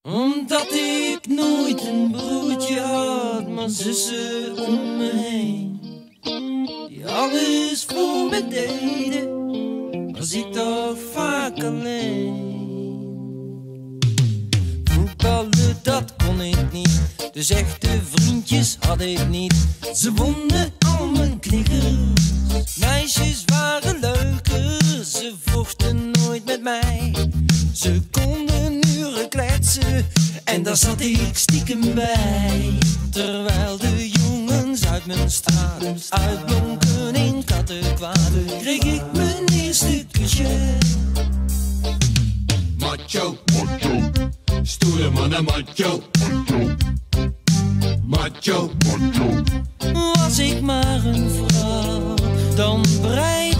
Omdat ik nooit een broertje had, maar zussen om me heen, die alles voor me deden, was ik toch vaak alleen. Voetballen, dat kon ik niet, dus echte vriendjes had ik niet. Ze wonnen al mijn knikkers, meisjes waren leuker, ze vochten nooit met mij. Ze konden uren kletsen en daar zat ik stiekem bij. Terwijl de jongens uit mijn straat uitblonken in kattenkwaad, kreeg ik mijn eerste kusje. Macho, macho, stoere mannen macho, macho, macho, macho. Was ik maar een vrouw, dan breid